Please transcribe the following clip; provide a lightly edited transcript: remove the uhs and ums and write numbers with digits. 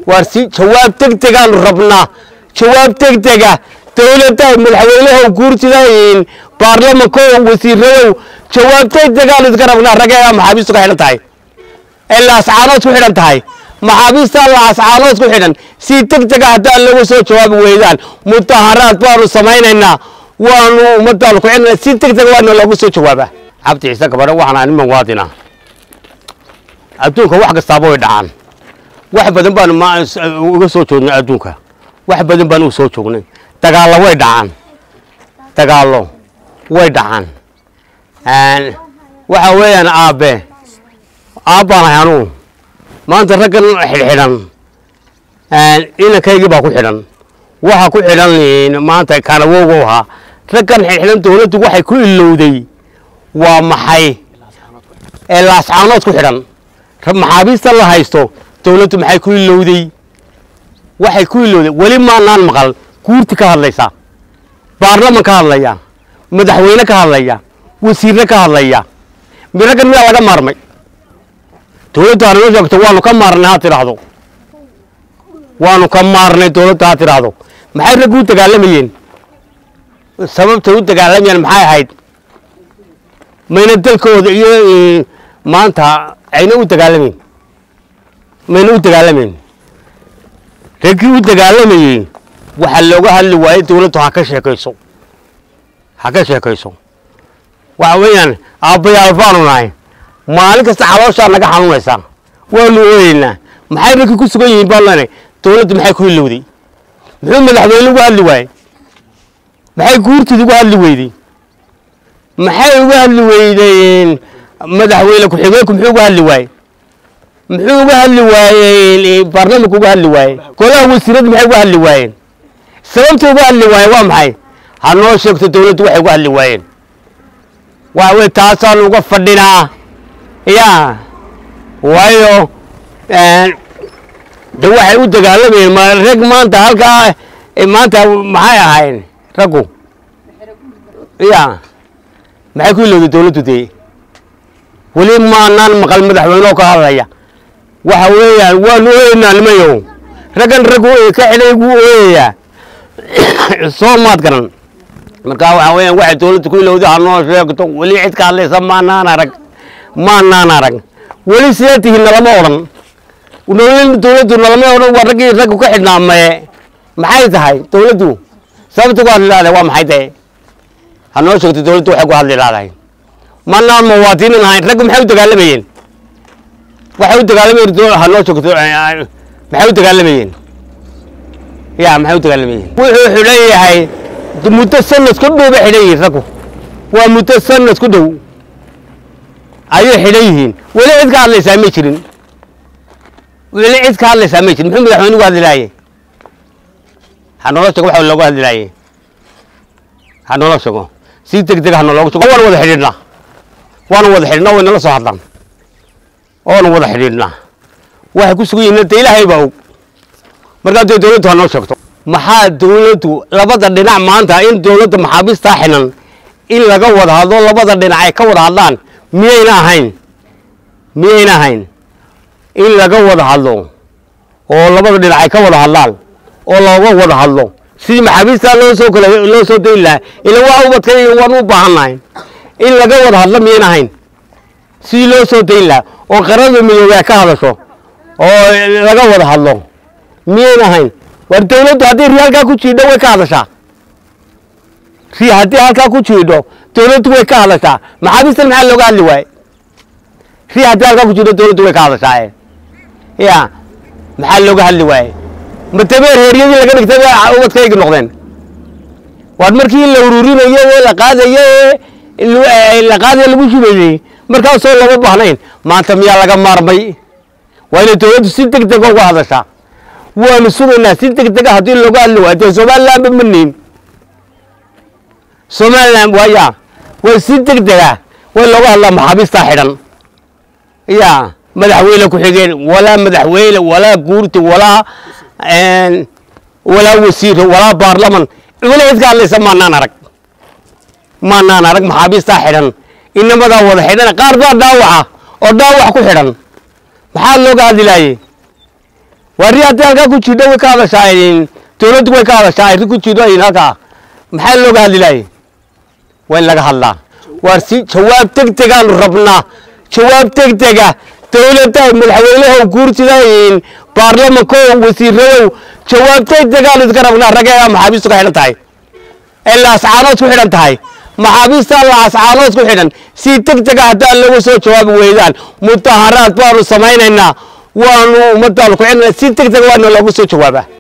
وارسي جواب تكتك ربنا جواب تكتك دولة مدحوينه وكورتي داين بارلمان كو وزيرو جواب تكتك ربنا رجع محابيس كحيلة تاي إلا أسعارات كحيلة تاي محابيس الله أسعارات كحيلة سي تكتك حتى لو سو جواب ويدان متهرات بارو سمايننا وانو مدالو كحيلة سي تكتك وانو لو سو جوابه عبد عيسى كبر وحنا نمن واطنا أدونك واحد استابوا يدعان واحد بدن بانو ما وصو جونا أدونك واحد بدن بانو وصو جونا تقالوا ويدعان تقالوا ويدعان وحوي أنا أبا هانو ما أنت رجل حلان إن كيجي باكو حلان وحكو حلان ما أنت كان وجوها رجل حلان تقول واحد كل اللودي ومحي الأسعارات كحران محابيس الله هايستو دولته محي كل اللودي واحد كل اللودي ولي ما نان مقال كورتي كهالليسا بارلمان كهالليا مدحوينه كهالليا وزيرنا كهالليا بيركن ما laga maarmay dowladda aan loo joogto waanu ka maarnaa tiraahdo waanu ka maarnay dowladda tiraahdo maxay rag u dagaalamayeen sababta u dagaalamayeen maxay ahayd mayna dalkooda iyo maanta ayna u dagaalamayeen mayna u dagaalamayeen ragii u dagaalamayeen waxa looga hadli waayay dowladdu ha ka sheekayso waxa weeyaan aabayaal baanu nahay maalin kasta caloosha naga xanuunaysa waanu ooyeenaa maxay ragii ku sugan yihiin baalane dowladdu maxay ku ilowday muxuu madaxweyne uga hadli waayay maxay guurtidu uga hadli weyday maxay uga hadli weydeen madaxweyne ku xigeenku muxuu uga hadli waayay muxuu uga hadli waayay barnaamijku uga hadli waayay golaha wasiirada maxay uga hadli waayeen sababta uga hadli waayay waa maxay ha noo sheegto dowladdu waxay uga hadli waayeen waa way taasaan uga fadhinaa yaa waayo de waxay u dagaalamayeen ma rag maanta halkaa maanta maxay ahayn raggu yaa maxay ku ilowday dowladdu dee weli maanaan maqal madaxweyne ka hadlaya waxa weeyaan waanu ooyeynaa nimayow raggan raggu ka xidhay gu ooyaya soo maad garan markaa waxa weeyaan waxay dowladdu ku ilowday ha noo sheegto weli cid ka hadlaysa maanaan arag weli sidee tihiin nalama odhan dowladdu nalama odhan waa raggii raggu ka xidhnaa maye maxay tahay dowladdu sababta ku hadli laadahay waa maxay tahay ha noo sheegto dowladdu waxay ku hadli laadahay manaan muwaadiniin ahayn raggu maxay u dagaalamayeen waxay u dagaalamayeen ha noo sheegto maxay u dagaalamayeen yaa maxay u dagaalamayeen wuxuu xidhan yahay muddo sanad ku dhow bay xidhan yihiin raggu waa muddo sanad ku dhow ayay xidhan yihiin weli cid ka hadlaysaa ma jirin muxuu madaxweyne uga hadli laayay ha noola sheego waxa looga hadli laayay ha noola sheego si degdeg ah noola sheego waan wada xidhiidhnaa way nala soo hadlaan oon wada xidhiidhnaa waxay ku sugan yihiin ilaahay baa og markaa dowladdu ha noo sheegto maxaa dowladdu labada dhinac maanta in dowladda maxaabiista xinan in laga wada hadlo labada dhinac ay ka wada hadlaan miyayna ahayn in laga wada hadlo oo labada dhinac ay ka wada hadlaan oo looga wada hadlo sidii maxaabiista loo soo dayn lahaa ila waa ubadka waan u baahannahay in laga wada hadlo miyayna ahayn sidii loo soo dayn lahaa oo qaranada midoobay ka hadasho oo laga wada hadlo miyayna ahayn war dowladdu haddii halkaa ku jiidho way ka hadashaa haddii halkaa ku jiidho dowladdu way ka hadashaa maxaabiistan maxaa looga hadli waaye haddii halkaa ku jiidho dowladdu way ka hadashaa yaa maxaa looga hadli waaye matabeer heeryadii laga dhigtay ubadkaygi noqdeen waad markii la ururinayo la qaadayo lagu shubayey markaasoo lama baahnayn maanta miyaa laga maarmay waa inay dowladdu si degdeg uga hadashaa waanu sugaynaa si degdeg ah haddii looga hadli waayo dee somaliland ba maniin somaliland waaya way si degdeg ah way looga hadlaa maxaabiistaa xidhan yaa madaxweyne ku xigeen walaa madaxweyne walaa guurti walaa wasiir walaa baarlaman weli cid ka hadlaysa maanaan arag maxaabiistaa xidhan inamadaa wada xidhan qaar baa dhaawaca oo dhaawac ku xidhan maxaa looga hadli laayey وريات هالكا كوتشيدو وكذا شايرين تولد وكذا شاير كوتشيدو هناك محل لو قال لي وين لقى الله ورسي شواب تكتكان ربنا شواب تكتكا تولد ملحوينه وكورتي ذاين بارلمان كو وسيرو شواب تكتكان ذكرنا رجع محابس كحيل تاي إلا أسعارات كحيل تاي محابس الله أسعارات كحيل سي تكتكا حتى لو سو شواب ويدان متهرات بارو سماينا وانو مدالكو عندنا سي تكتكا وانو لو سو شوابه